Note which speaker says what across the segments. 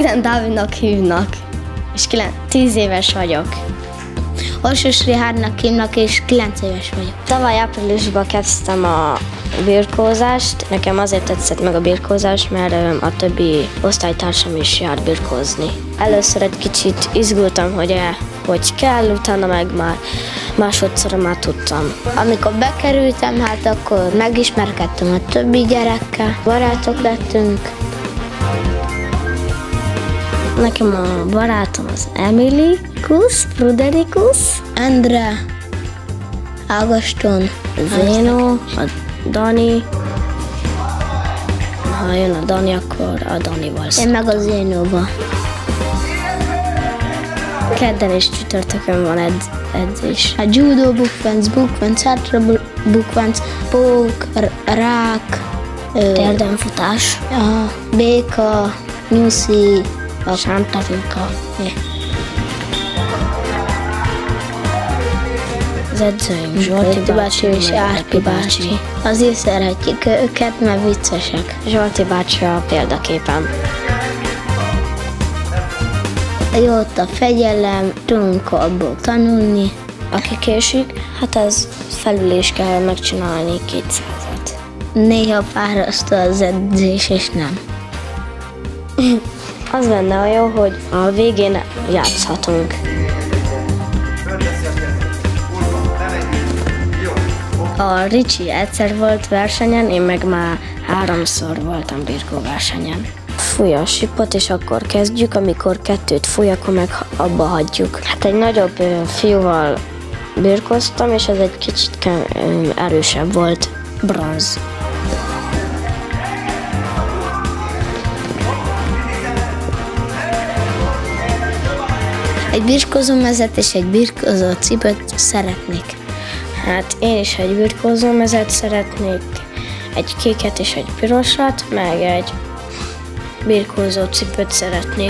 Speaker 1: Bogdán Dávidnak hívnak, és 10 éves vagyok.
Speaker 2: Orsos Richardnak hívnak, és 9 éves vagyok.
Speaker 3: Tavaly áprilisban kezdtem a birkózást. Nekem azért tetszett meg a birkózás, mert a többi osztálytársam is jár birkózni. Először egy kicsit izgultam, hogy kell, utána meg már másodszorra már tudtam.
Speaker 2: Amikor bekerültem, hát akkor megismerkedtem a többi gyerekkel, barátok lettünk.
Speaker 1: Nekem a barátom az Emilikus, Fruderikus,
Speaker 2: Endre, Ágoston,
Speaker 1: Zéno, a Dani. Ha jön a Dani, akkor a Danival
Speaker 2: én meg a Zénóba.
Speaker 1: Kedden és csütörtökön van edzés.
Speaker 2: A judo, bukvenc, hátra bukvenc, pók, rák,
Speaker 1: Térdenfutás,
Speaker 2: a béka, nyuszi,
Speaker 1: a sántafinka. Az edzőim Zsolti bácsi és Árpi bácsi.
Speaker 2: Azért szeretjük őket, mert viccesek.
Speaker 3: Zsolti bácsi a példaképem.
Speaker 2: Jó ott a fegyelem, tudunk abból tanulni.
Speaker 3: Aki késik, hát az felül is kell megcsinálni 200-at.
Speaker 2: Néha fárasztó az edzés, és nem.
Speaker 3: Az benne a jó, hogy a végén játszhatunk.
Speaker 1: A Ricsi egyszer volt versenyen, én meg már 3-szor voltam birkóversenyen.
Speaker 3: Fúj a sipot, és akkor kezdjük, amikor 2 fúj, akkor meg abba hagyjuk. Hát egy nagyobb fiúval birkóztam, és ez egy kicsit erősebb volt. Bronz.
Speaker 2: Egy birkózómezet és egy birkózó cipőt szeretnék.
Speaker 3: Hát én is egy birkózómezet szeretnék, egy kéket és egy pirosat, meg egy birkózó cipőt szeretnék.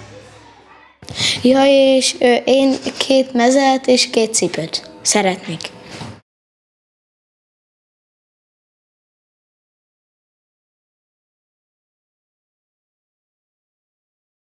Speaker 2: Ja, és én 2 mezet és 2 cipőt szeretnék.